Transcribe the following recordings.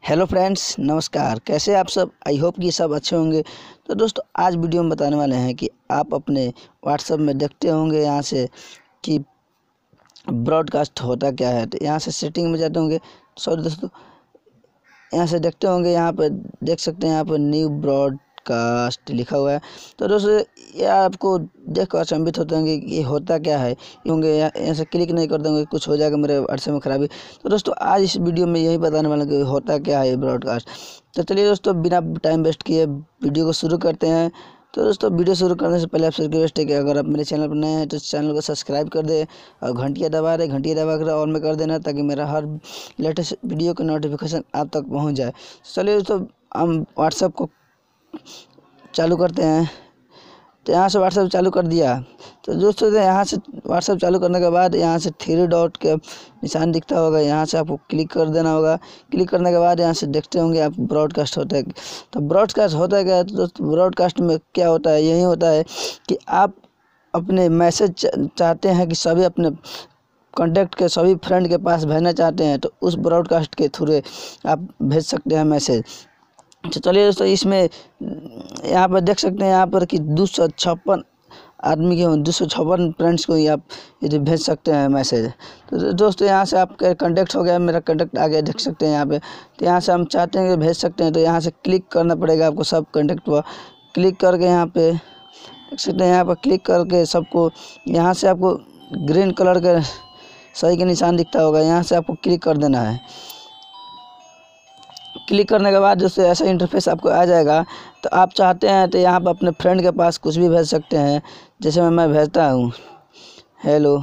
Hello friends, नमस्कार। कैसे आप सब? आई होप कि सब अच्छे होंगे। तो दोस्तों, आज वीडियो में बताने वाले हैं कि आप अपने व्हाट्सएप में देखते होंगे यहाँ से कि ब्रॉडकास्ट होता क्या है। तो यहाँ से सेटिंग में जाते होंगे। सॉरी दोस्तों, यहाँ से देखते होंगे, यहाँ पर देख सकते हैं, यहाँ पर न्यू ब्रॉडकास्ट लिखा हुआ है। तो दोस्तों, ये आपको देख कर अचंभित होते होंगे कि ये होता क्या है। होंगे यहाँ से क्लिक नहीं कर देंगे, कुछ हो जाएगा मेरे व्हाट्सएप में खराबी। तो दोस्तों, आज इस वीडियो में यही बताने वाला कि होता क्या है ये ब्रॉडकास्ट। तो चलिए दोस्तों, बिना टाइम वेस्ट किए वीडियो को शुरू करते हैं। तो दोस्तों, वीडियो शुरू करने से पहले आपसे रिक्वेस्ट है कि अगर आप मेरे चैनल पर नए हैं तो चैनल को सब्सक्राइब कर दें और घंटियाँ दबा कर ऑन में कर देना, ताकि मेरा हर लेटेस्ट वीडियो का नोटिफिकेशन आप तक पहुंच जाए। चलिए दोस्तों, हम व्हाट्सएप को चालू करते हैं। तो यहाँ से व्हाट्सएप चालू कर दिया। तो दोस्तों, यहाँ से व्हाट्सएप चालू करने के बाद यहाँ से 3 डॉट के निशान दिखता होगा, यहाँ से आपको क्लिक कर देना होगा। क्लिक करने के बाद यहाँ से देखते होंगे आप ब्रॉडकास्ट होता है। तो ब्रॉडकास्ट होता है क्या है? तो दोस्तों, ब्रॉडकास्ट में क्या होता है, यही होता है कि आप अपने मैसेज चाहते हैं कि सभी अपने कॉन्टैक्ट के सभी फ्रेंड के पास भेजना चाहते हैं, तो उस ब्रॉडकास्ट के थ्रू आप भेज सकते हैं मैसेज। तो चलिए दोस्तों, इसमें यहाँ पर देख सकते हैं यहाँ पर कि 256 आदमी के 256 फ्रेंड्स को ही आप ये भेज सकते हैं मैसेज। तो दोस्तों, यहाँ से आपका कॉन्टैक्ट हो गया, मेरा कॉन्टैक्ट आ गया, देख सकते हैं यहाँ पे। तो यहाँ से हम चाहते हैं कि भेज सकते हैं, तो यहाँ से क्लिक करना पड़ेगा आपको। सब कॉन्टैक्ट पर क्लिक करके यहाँ पे देख सकते हैं, यहाँ पर क्लिक करके सबको यहाँ से आपको ग्रीन कलर का सही का निशान दिखता होगा, यहाँ से आपको क्लिक कर देना है। क्लिक करने के बाद दोस्तों, ऐसा इंटरफेस आपको आ जाएगा। तो आप चाहते हैं तो यहाँ पर अपने फ्रेंड के पास कुछ भी भेज सकते हैं। जैसे मैं भेजता हूँ हेलो,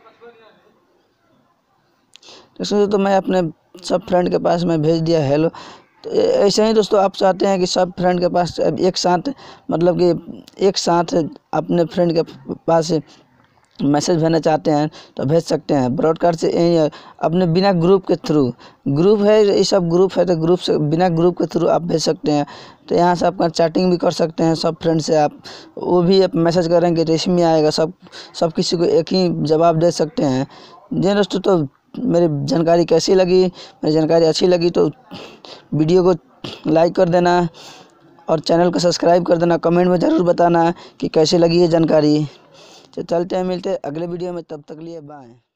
तो मैं अपने सब फ्रेंड के पास मैं भेज दिया हेलो। तो ऐसे ही दोस्तों, आप चाहते हैं कि सब फ्रेंड के पास एक साथ, मतलब कि एक साथ अपने फ्रेंड के पास मैसेज भेजना चाहते हैं तो भेज सकते हैं। ब्रॉडकास्ट से यही है, अपने बिना ग्रुप के थ्रू, ग्रुप है ये सब ग्रुप है, तो ग्रुप से बिना ग्रुप के थ्रू आप भेज सकते हैं। तो यहाँ से आप चैटिंग भी कर सकते हैं सब फ्रेंड से। आप वो भी आप मैसेज करेंगे तो इसमें आएगा, सब किसी को एक ही जवाब दे सकते हैं। जी दोस्तों, तो मेरी जानकारी कैसी लगी? मेरी जानकारी अच्छी लगी तो वीडियो को लाइक कर देना और चैनल को सब्सक्राइब कर देना। कमेंट में ज़रूर बताना कि कैसी लगी ये जानकारी। तो चलते हैं, मिलते हैं अगले वीडियो में, तब तक लिए बाय।